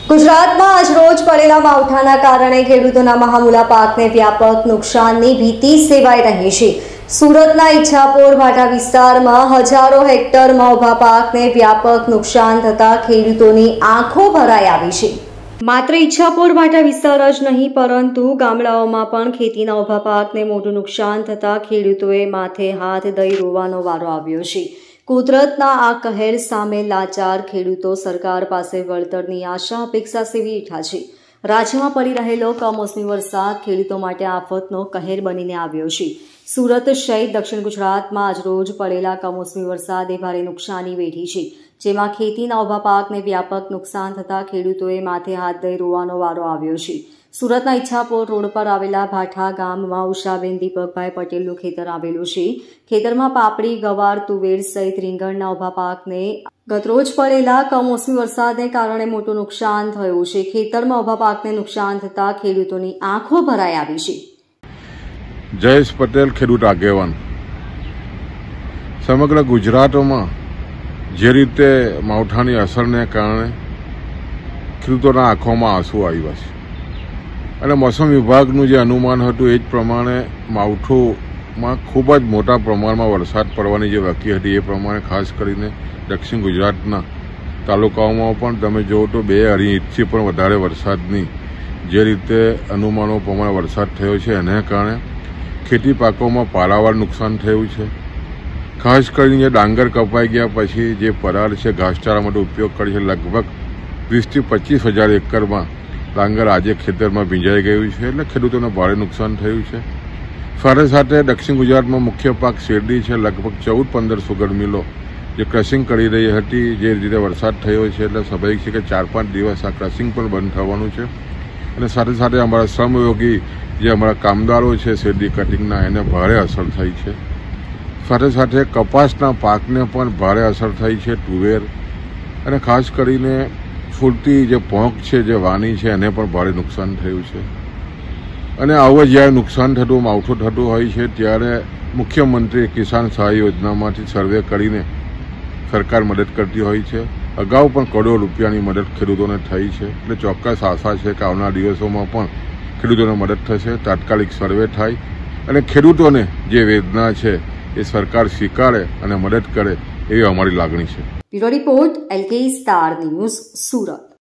ગુજરાતમાં આજરોજ પડેલા માવઠાના કારણે ખેડૂતોના મહામૂલા પાકને વ્યાપક નુકસાનની ભીતિ સેવાઈ રહી છે। સુરતના ઈચ્છાપોર ભાટા વિસ્તારમાં હજારો હેક્ટરમાં ઊભા પાકને વ્યાપક નુકસાન થતા ખેડૂતોની આંખો ભરાઈ આવી છે। માત્ર ઈચ્છાપોર ભાટા વિસ્તાર જ નહીં પરંતુ ગામડાઓમાં પણ ખેતીના ઊભા પાકને મોટું નુકસાન થતા ખેડૂતોએ માથે હાથ દઈ રોવાનો વારો આવ્યો છે। કુદરતના આ કહેર સામે લાચાર ખેડૂતો સરકાર પાસે વળતરની આશા અપેક્ષા સેવી ઉઠ્યા છે। રાજ્યમાં પડી રહેલો કમોસમી વરસાદ ખેડૂતો માટે આફતનો કહેર બનીને આવ્યો છે। સુરત સહિત દક્ષિણ ગુજરાતમાં આજરોજ પડેલા કમોસમી વરસાદે ભારે નુકસાની વેઠી છે, જેમાં ખેતીના ઊભા પાકને વ્યાપક નુકસાન થતા ખેડૂતોએ માથે હાથ દઈ રોવાનો વારો આવ્યો છે। સુરતના ઈચ્છાપોર રોડ પર આવેલા ભાઠા ગામમાં ઉષાબેન દીપકભાઈ પટેલનું ખેતર આવેલું છે। ખેતરમાં પાપડી, ગવાર, તુવેર સહિત રીંગણના ઊભા પાકને ગતરોજ પડેલા કમોસમી વરસાદને કારણે મોટું નુકસાન થયું છે। ખેતરમાં ઊભા પાકને નુકસાન થતા ખેડૂતોની આંખો ભરાઈ આવી છે। જયેશ પટેલ, ખેડૂત આગેવાન। સમગ્ર ગુજરાતમાં જે રીતે માવઠાની અસરને કારણે ખેડૂતોના આંખોમાં આંસુ આવ્યા છે અને મોસમ વિભાગનું જે અનુમાન હતું એ જ પ્રમાણે માવઠુંમાં ખૂબ જ મોટા પ્રમાણમાં વરસાદ પડવાની જે વકી હતી એ પ્રમાણે ખાસ કરીને દક્ષિણ ગુજરાતના તાલુકાઓમાં પણ તમે જુઓ તો 2 ઇંચથી પણ વધારે વરસાદની જે રીતે અનુમાનો પ્રમાણે વરસાદ થયો છે એને કારણે ખેતી પાકોમાં પારાવાર નુકસાન થયું છે। ખાસ કરીને ડાંગર કપાઈ ગયા પછી જે પરાળ છે ઘાસચારા માટે ઉપયોગ કરે છે, લગભગ 20 થી 25 હજાર એકરમાં ડાંગર આજે ખેતરમાં ભીંજાઈ ગયું છે, એટલે ખેડૂતોને ભારે નુકસાન થયું છે। સાથે સાથે દક્ષિણ ગુજરાતમાં મુખ્ય પાક શેરડી છે, લગભગ 14-15 સુગર મિલો જે ક્રશિંગ કરી રહી હતી, જે રીતે વરસાદ થયો છે એટલે સ્વાભાવિક છે કે 4-5 દિવસ આ ક્રશિંગ પણ બંધ થવાનું છે। અને સાથે સાથે અમારા શ્રમયોગી જે અમારા કામદારો છે શેરડી કટિંગના એને ભારે અસર થઈ છે। સાથે સાથે કપાસના પાકને પણ ભારે અસર થઈ છે, તુવેર અને ખાસ કરીને ફૂલતી જે પોંક છે જે વાની છે એને પણ ભારે નુકસાન થયું છે। અને આવું જ્યારે નુકસાન થતું માવઠું થતું હોય છે ત્યારે મુખ્યમંત્રી કિસાન સહાય યોજનામાંથી સર્વે કરીને સરકાર મદદ કરતી હોય છે। અગાઉ પણ કરોડો રૂપિયાની મદદ ખેડૂતોને થઈ છે, એટલે ચોક્કસ આશા છે કે આવનાર દિવસોમાં પણ ખેડૂતોને મદદ થશે, તાત્કાલિક સર્વે થાય અને ખેડૂતોને જે વેદના છે એ સરકાર સ્વીકારે અને મદદ કરે એવી અમારી લાગણી છે। Bureau report LK star news, Surat.